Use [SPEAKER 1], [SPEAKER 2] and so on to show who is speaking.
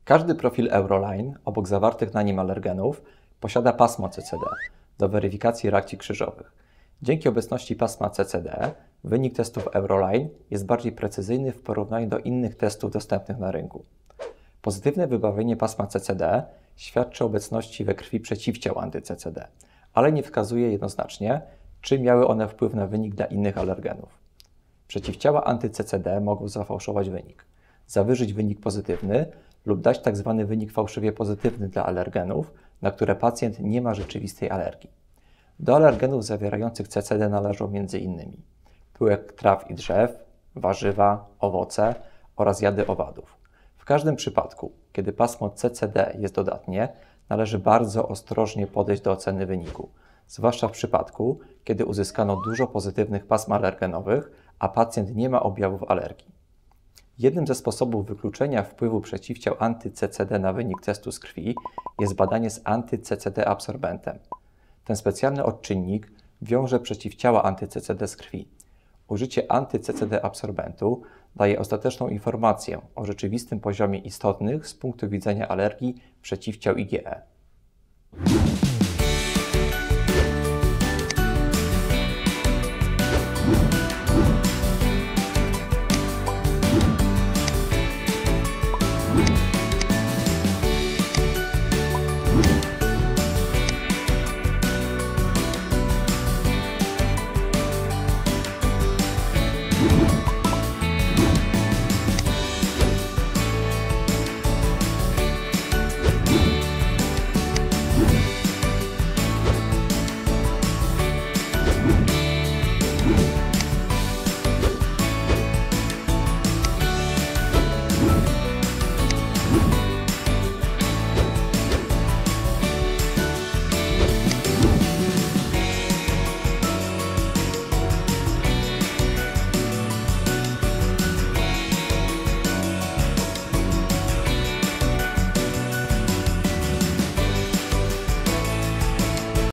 [SPEAKER 1] Każdy profil Euroline, obok zawartych na nim alergenów, posiada pasmo CCD do weryfikacji reakcji krzyżowych. Dzięki obecności pasma CCD wynik testów Euroline jest bardziej precyzyjny w porównaniu do innych testów dostępnych na rynku. Pozytywne wybawienie pasma CCD świadczy o obecności we krwi przeciwciał anty-CCD, ale nie wskazuje jednoznacznie, czy miały one wpływ na wynik dla innych alergenów. Przeciwciała anty-CCD mogą zafałszować wynik, zawyżyć wynik pozytywny lub dać tzw. wynik fałszywie pozytywny dla alergenów, na które pacjent nie ma rzeczywistej alergii. Do alergenów zawierających CCD należą m.in. pyłek traw i drzew, warzywa, owoce oraz jady owadów. W każdym przypadku, kiedy pasmo CCD jest dodatnie, należy bardzo ostrożnie podejść do oceny wyniku, zwłaszcza w przypadku, kiedy uzyskano dużo pozytywnych pasm alergenowych, a pacjent nie ma objawów alergii. Jednym ze sposobów wykluczenia wpływu przeciwciał anty-CCD na wynik testu z krwi jest badanie z anty-CCD absorbentem. Ten specjalny odczynnik wiąże przeciwciała anty-CCD z krwi. Użycie anty-CCD absorbentu daje ostateczną informację o rzeczywistym poziomie istotnych z punktu widzenia alergii przeciwciał IgE.